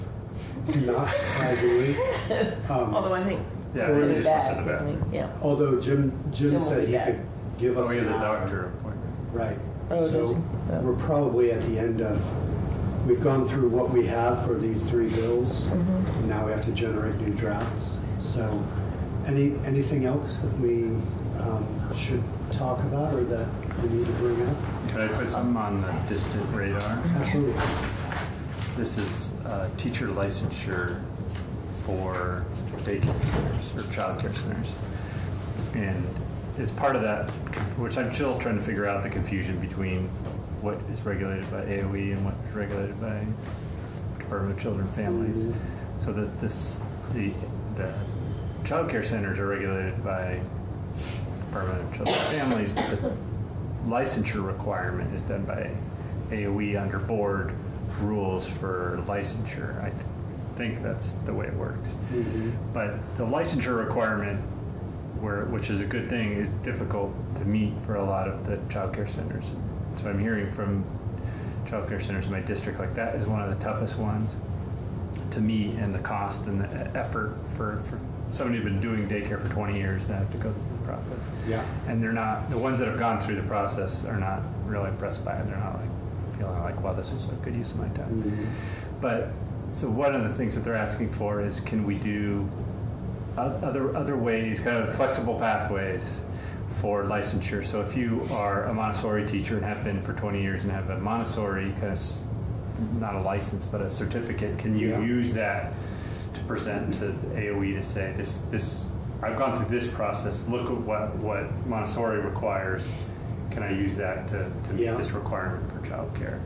not surprisingly. Um, Although I think Yeah, he's he gonna be just went to back, the isn't he? bathroom. Yeah. although Jim, Jim, Jim will said be he back. could give us Oh, he has an a hour. doctor appointment. Right. Oh, does So he? Oh. we're probably at the end of, we've gone through what we have for these three bills. Mhm. And now we have to generate new drafts. So any anything else that we um, should talk about or that we need to bring up? Could I put something on the distant radar? Absolutely. This is uh, teacher licensure for daycare centers or childcare centers. And it's part of that, which I'm still trying to figure out the confusion between what is regulated by A O E and what is regulated by Department of Children and Families. Mhm. So that this, the, the childcare centers are regulated by Department of Children and Families, but the licensure requirement is done by A O E under board rules for licensure. I th- think that's the way it works. Mhm. But the licensure requirement, where, which is a good thing, is difficult to meet for a lot of the childcare centers. So I'm hearing from childcare centers in my district, like that is one of the toughest ones to meet, and the cost and the effort for, for somebody who's been doing daycare for twenty years to have to go through the process. Yeah. And they're not, the ones that have gone through the process are not really impressed by it. They're not like feeling like, wow, this is a good use of my time. Mhm. But, so one of the things that they're asking for is, can we do o- other other ways, kind of flexible pathways for licensure? So if you are a Montessori teacher and have been for twenty years and have a Montessori kind of, s- not a license, but a certificate, can you Yeah. use that to present to the A O E to say, this, this, I've gone through this process, look at what, what Montessori requires, can I use that to, to meet Yeah. this requirement for childcare?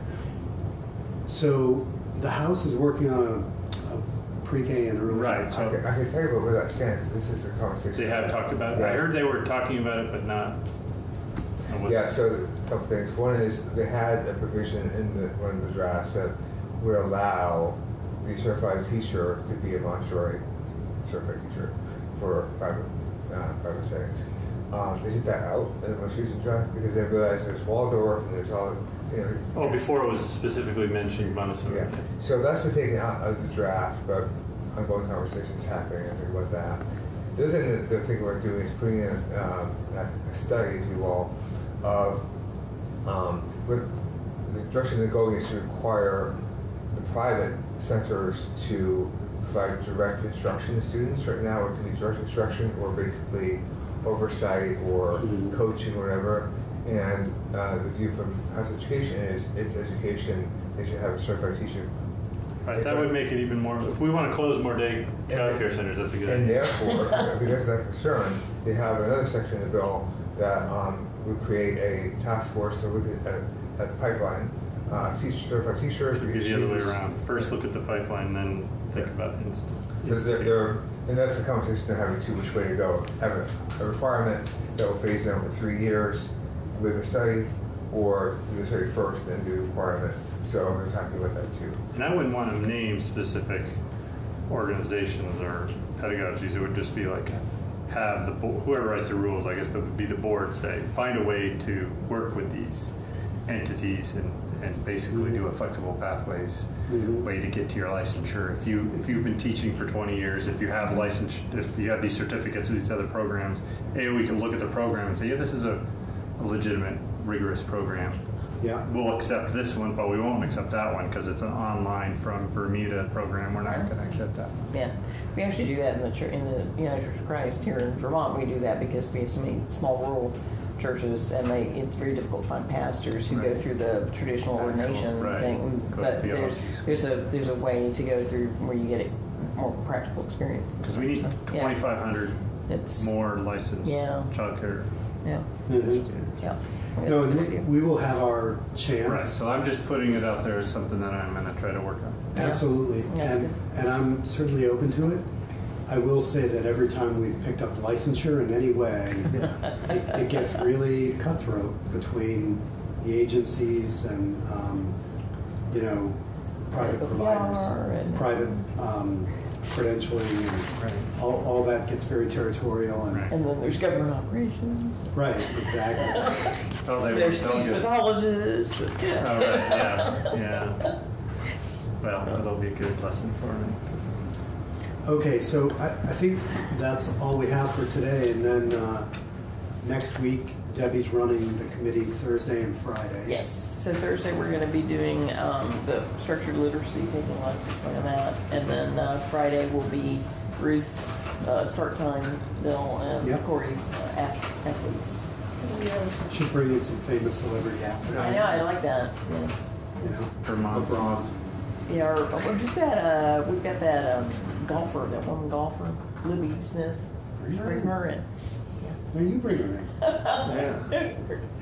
So the House is working on a, a pre-K and early. Right, I so can, I can tell you about where that stands. This is the conversation. they have talked about it. I Yeah. heard they were talking about it, but not. I wasn't- Yeah, so a couple things. One is they had a provision in the, one of the drafts that would allow the certified teacher to be a Montessori certified teacher for private, uh, private settings. Um, isn't that out in the most recent draft? Because they realized there's Waldorf and there's all, you know. Oh, before it was specifically mentioned Montessori. Yeah, so that's been taken out of the draft, but ongoing conversations happening, I think, about that. The other thing that they're thinking about doing is putting in um, a, a study, if you will, of um, with the direction they're going is to require the private centers to provide direct instruction to students. Right now, it can be direct instruction or basically oversight or Mhm. coaching or whatever. And uh, the view from House Education is it's education. They should have a certified teacher Right, that would make it even more, if we want to close more day childcare centers, that's a good And idea. therefore, because of that concern, they have another section in the bill that um, would create a task force to look at, at, at the pipeline, uh, teach, certified teachers. to It'd get be the other way students. around. First look at the pipeline, then think about inst- So they're, they're, and that's the conversation they're having too, which way to go. Have a, a requirement that will phase in over three years with a study, or do the study first, then do the requirement. So they're talking about that too. And I wouldn't want to name specific organizations or pedagogies. It would just be like, have the, bo- whoever writes the rules, I guess that would be the board, say, find a way to work with these entities and, and basically do a flexible pathways Mhm. way to get to your licensure. If you, if you've been teaching for twenty years, if you have license, if you have these certificates or these other programs, A, we can look at the program and say, yeah, this is a, a legitimate, rigorous program. Yeah. We'll accept this one, but we won't accept that one because it's an online from Bermuda program. We're not going to accept that one. Yeah, we actually do that in the chur- in the United Church of Christ here in Vermont. We do that because we have so many small rural churches, and they it's very difficult to find pastors who go Right. through the traditional ordination Right. thing. Go But to there's theology school. there's a there's a way to go through where you get it more practical experience. Because we need So, yeah. twenty-five hundred It's more licensed Yeah. childcare yeah Mhm. educators. yeah. No, It's a and good idea. we, we will have our chance. Right, so I'm just putting it out there as something that I'm going to try to work on. Absolutely, Yeah, that's and, good. and I'm certainly open to it. I will say that every time we've picked up licensure in any way, it, it gets really cutthroat between the agencies and, um, you know, private Private providers, bar and- private um, credentialing, and Right. all, all that gets very territorial and, Right. And then there's government operations. right, exactly. Oh, they There's were speech so good. pathologists. Oh, right, yeah, yeah. Well, that'll be a good lesson for me. Okay, so I, I think that's all we have for today, and then uh, next week Debbie's running the committee Thursday and Friday. Yes. So Thursday we're going to be doing um, the structured literacy, taking lunches on that, and then uh, Friday will be Ruth's uh, start time bill and Yep. Corey's uh, ath- athletes. Should bring in some famous celebrity athletes. I know, I like that. Yes. You know, Vermont. LeBron. Yeah. Or, what did you say? Uh, we've got that um, golfer, that woman golfer, Libby Smith. Bring her in. No, you bring her in. Yeah.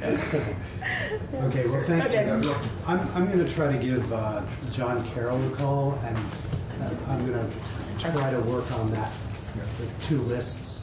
Okay, well, thank Okay. you. I'm, I'm going to try to give uh, John Carroll a call, and I'm going to try to work on that, the two lists